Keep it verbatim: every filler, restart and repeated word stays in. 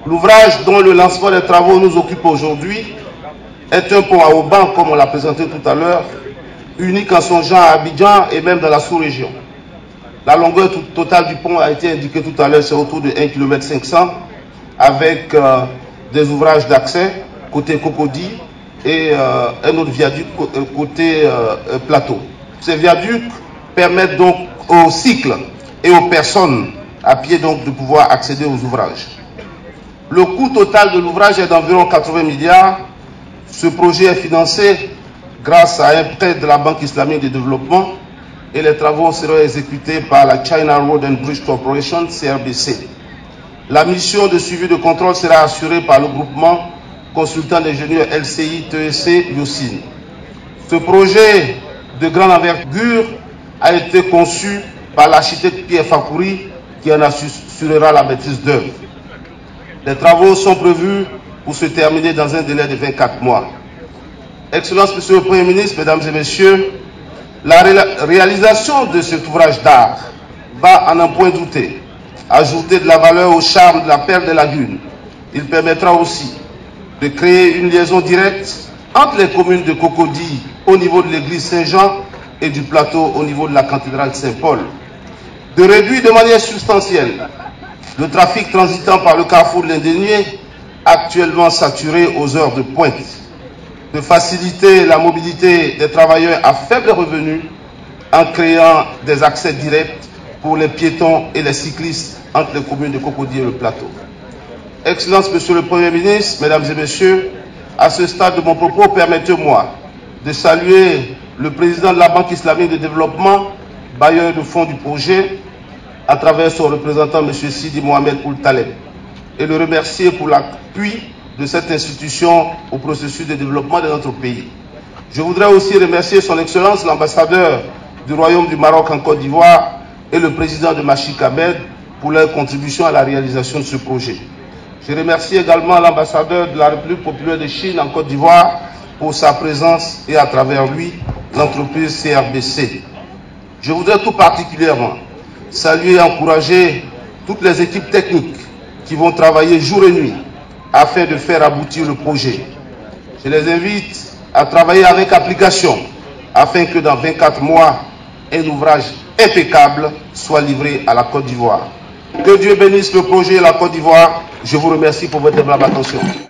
L'ouvrage dont le lancement des travaux nous occupe aujourd'hui est un pont à Auban, comme on l'a présenté tout à l'heure, unique en son genre à Abidjan et même dans la sous-région. La longueur totale du pont a été indiquée tout à l'heure, c'est autour de un virgule cinq kilomètres, avec euh, des ouvrages d'accès côté Cocody et euh, un autre viaduc côté euh, plateau. Ces viaducs permettent donc aux cycles et aux personnes à pied donc de pouvoir accéder aux ouvrages. Le coût total de l'ouvrage est d'environ quatre-vingts milliards. Ce projet est financé grâce à un prêt de la Banque islamique de développement et les travaux seront exécutés par la China Road and Bridge Corporation, C R B C. La mission de suivi de contrôle sera assurée par le groupement consultant d'ingénieurs L C I T E C Yosin. Ce projet de grande envergure a été conçu par l'architecte Pierre Fakouri qui en assurera la maîtrise d'œuvre. Les travaux sont prévus pour se terminer dans un délai de vingt-quatre mois. Excellence, Monsieur le Premier ministre, Mesdames et Messieurs, la ré réalisation de cet ouvrage d'art va, en un point douter, ajouter de la valeur au charme de la perle des lagunes. Il permettra aussi de créer une liaison directe entre les communes de Cocody au niveau de l'église Saint-Jean et du plateau au niveau de la cathédrale Saint-Paul. De réduire de manière substantielle le trafic transitant par le carrefour de l'Indénié, actuellement saturé aux heures de pointe. De faciliter la mobilité des travailleurs à faible revenu en créant des accès directs pour les piétons et les cyclistes entre les communes de Cocody et le plateau. Excellence, Monsieur le Premier ministre, Mesdames et Messieurs, à ce stade de mon propos, permettez-moi de saluer le président de la Banque islamique de développement, bailleur de fonds du projet, à travers son représentant, M. Sidi Mohamed Ould Taleb, et le remercier pour l'appui de cette institution au processus de développement de notre pays. Je voudrais aussi remercier son Excellence, l'ambassadeur du Royaume du Maroc en Côte d'Ivoire et le président de Machik Ahmed pour leur contribution à la réalisation de ce projet. Je remercie également l'ambassadeur de la République populaire de Chine en Côte d'Ivoire pour sa présence et à travers lui l'entreprise C R B C. Je voudrais tout particulièrement saluer et encourager toutes les équipes techniques qui vont travailler jour et nuit afin de faire aboutir le projet. Je les invite à travailler avec application afin que dans vingt-quatre mois, un ouvrage impeccable soit livré à la Côte d'Ivoire. Que Dieu bénisse le projet et la Côte d'Ivoire. Je vous remercie pour votre aimable attention.